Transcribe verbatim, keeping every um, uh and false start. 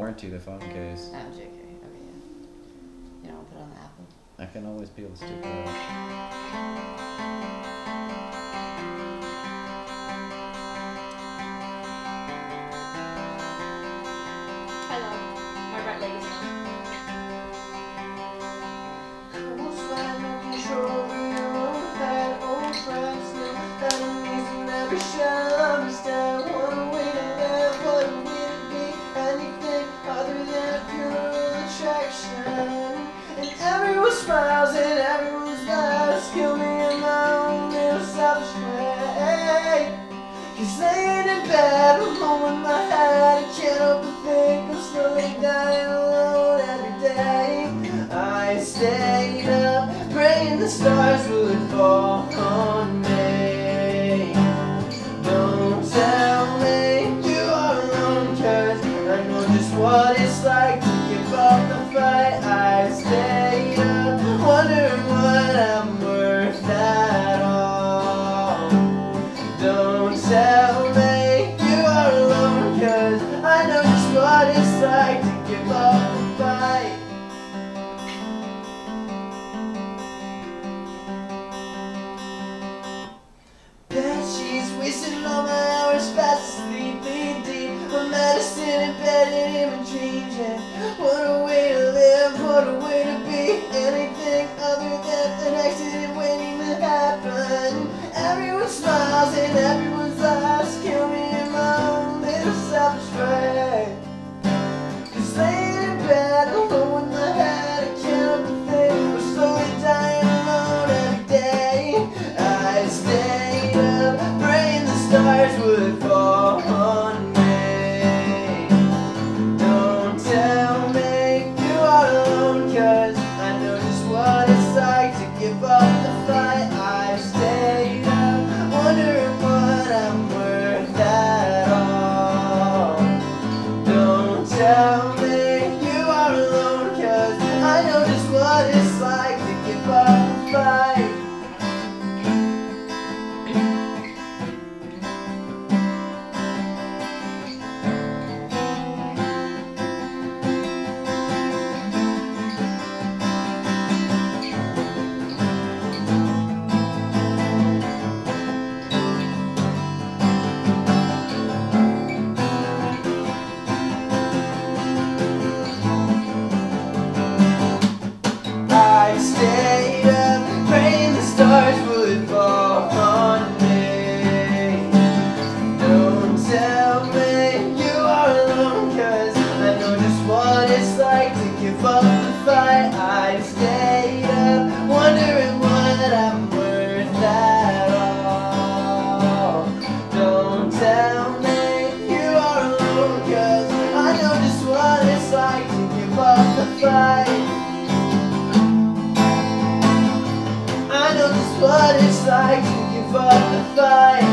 warranty the phone case. Oh, J K. Okay, yeah. You don't want to put it on the Apple? I can always peel the sticker off. Hello. My right leg is numb. Smiles and everyone's lives kill me in my own little selfish way. Cause laying in bed alone with my head, I can't help but think I'm slowly dying alone every day. I stayed up praying the stars would fall on me. Don't tell me you are alone, cause I know just what it's like to give up the fight. I stayed up wondering what I'm worth at all. Don't tell me you are alone, cause I know just what it's like to give up the fight. Bed sheets wasting all my hours fast asleep, bleeding deep. My medicine embedded in my dreams, yeah. What a way to live, what a way to be. Anything other than an accident waiting to happen. Everyone smiles and everyone's eyes kill me in my own little selfish way. Cause laying in bed alone with my head, I can't help but think I'm slowly dying alone every day. I stayed up praying the stars would fall on me. Don't tell me you are alone, cause I know just what it's like to give up the fight. I stayed up wondering what I'm worth at all. Don't tell me you are alone, cause I know just what it's like to give up the fight. I stayed up praying the stars would fall on me. Don't tell me you are alone, cause I know just what it's like to give up the fight. I stayed up wondering what I'm worth at all. Don't tell me you are alone, cause I know just what it's like to give up the fight. I know just what it's like to give up the fight.